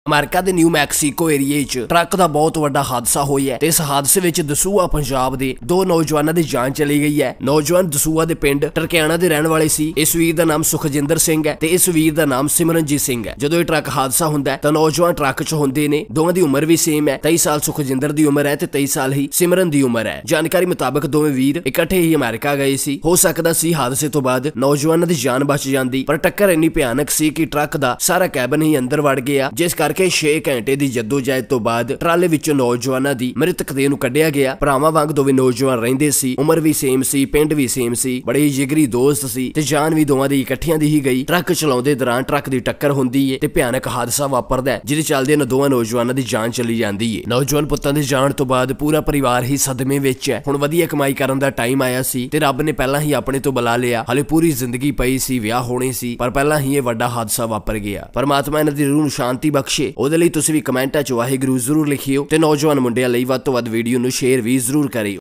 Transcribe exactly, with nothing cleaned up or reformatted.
America ਦੇ new Mexico ਏਰੀਏ 'ਚ ਟਰੱਕ ਦਾ ਬਹੁਤ ਵੱਡਾ ਹਾਦਸਾ ਹੋਇਆ ਤੇ ਇਸ ਹਾਦਸੇ ਵਿੱਚ ਦਸੂਹਾ ਪੰਜਾਬ ਦੇ ਦੋ ਨੌਜਵਾਨਾਂ ਦੀ ਜਾਨ ਚਲੀ ਗਈ ਹੈ। ਨੌਜਵਾਨ ਦਸੂਹਾ ਦੇ ਪਿੰਡ ਟਰਕਿਆਣਾ ਦੇ ਰਹਿਣ ਵਾਲੇ ਸੀ। ਇਸ ਵੀਰ ਦਾ ਨਾਮ ਸੁਖਜਿੰਦਰ ਸਿੰਘ ਹੈ ਤੇ ਇਸ ਵੀਰ ਦਾ ਨਾਮ ਸਿਮਰਨਜੀਤ ਸਿੰਘ ਹੈ। ਜਦੋਂ ਇਹ ਟਰੱਕ ਹਾਦਸਾ ਹੁੰਦਾ ਤਾਂ ਨੌਜਵਾਨ ਟਰੱਕ 'ਚ ਹੁੰਦੇ ਨੇ। ਦੋਵਾਂ ਦੀ ਉਮਰ ਵੀ ਸੇਮ ਹੈ। ਤੇਈ ਸਾਲ ਸੁਖਜਿੰਦਰ ਦੀ ਉਮਰ ਹੈ ਤੇ ਤੇਈ ਸਾਲ ਹੀ ਸਿਮਰਨ ਦੀ ਉਮਰ ਹੈ। ਜਾਣਕਾਰੀ ਮੁਤਾਬਕ ਦੋਵੇਂ ਵੀਰ ਇਕੱਠੇ ਹੀ ਅਮਰੀਕਾ ਗਏ ਸੀ। ਹੋ ਸਕਦਾ ਸੀ ਹਾਦਸੇ ਤੋਂ ਬਾਅਦ ਨੌਜਵਾਨਾਂ ਦੀ ਜਾਨ ਬਚ ਜਾਂਦੀ, ਪਰ ਟੱਕਰ ਇੰਨੀ ਭਿਆਨਕ ਸੀ ਕਿ ਟਰੱਕ ਦਾ ਸਾਰਾ ਕੈਬਨ ਹੀ ਅੰਦਰ ਵੜ ਗਿਆ, ਜਿਸ ਕਰਕੇ ਛੇ ਘੰਟੇ ਦੀ ਜੱਦੋਜਹਿਦ ਤੋਂ ਬਾਅਦ ਟਰਾਲੇ ਵਿੱਚੋਂ ਨੌਜਵਾਨਾਂ ਦੀ ਮ੍ਰਿਤਕ ਦੇਹ ਨੂੰ ਕੱਢਿਆ ਗਿਆ। ਭਰਾਵਾਂ ਵਾਂਗ ਦੋਵੇਂ ਨੌਜਵਾਨ ਰਹਿੰਦੇ ਸੀ, ਉਮਰ ਵੀ ਸੇਮ ਸੀ, ਪਿੰਡ ਵੀ ਸੇਮ ਸੀ, ਬੜੇ ਹੀ ਜਿਗਰੀ ਦੋਸਤ ਸੀ ਤੇ ਜਾਨ ਵੀ ਦੋਵਾਂ ਦੀ ਇਕੱਠਿਆਂ ਦੀ ਹੀ ਗਈ। ਟਰੱਕ ਚਲਾਉਂਦੇ ਦੌਰਾਨ ਟਰੱਕ ਦੀ ਟੱਕਰ ਹੁੰਦੀ ਏ ਤੇ ਭਿਆਨਕ ਹਾਦਸਾ ਵਾਪਰਦਾ ਹੈ, ਜਿਹਦੇ ਚੱਲਦੇ ਇਹਨਾਂ ਦੋਵਾਂ ਨੌਜਵਾਨਾਂ ਦੀ ਜਾਨ ਚਲੀ ਜਾਂਦੀ ਏ। ਨੌਜਵਾਨ ਪੁੱਤਾਂ ਦੀ ਜਾਣ ਤੋਂ ਬਾਅਦ ਪੂਰਾ ਪਰਿਵਾਰ ਹੀ ਸਦਮੇ ਵਿੱਚ ਹੈ। ਹੁਣ ਵਧੀਆ ਕਮਾਈ ਕਰਨ ਦਾ ਟਾਈਮ ਆਇਆ ਸੀ ਤੇ ਰੱਬ ਨੇ ਪਹਿਲਾਂ ਹੀ ਆਪਣੇ ਤੋਂ ਬੁਲਾ ਲਿਆ। ਹਾਲੇ ਪੂਰੀ ਜ਼ਿੰਦਗੀ ਪਈ ਸੀ, ਵਿਆਹ ਹੋਣੇ ਸੀ, ਪਰ ਪਹਿਲਾਂ ਹੀ ਇਹ ਵੱਡਾ ਹਾਦਸਾ ਵਾਪਰ ਗਿਆ। ਪਰਮਾਤਮਾ ਇਹਨਾਂ ਦੀ ਰੂਹ ਨੂੰ ਸ਼ਾਂਤੀ ਬਖਸ਼ੇ। ਉਹਦੇ ਲਈ ਤੁਸੀਂ ਵੀ ਕਮੈਂਟਾਂ 'ਚ ਵਾਹਿਗੁਰੂ ਜ਼ਰੂਰ ਲਿਖਿਓ ਤੇ ਨੌਜਵਾਨ ਮੁੰਡਿਆਂ ਲਈ ਵੱਧ ਤੋਂ ਵੱਧ ਵੀਡੀਓ ਨੂੰ ਸ਼ੇਅਰ ਵੀ ਜ਼ਰੂਰ ਕਰਿਓ।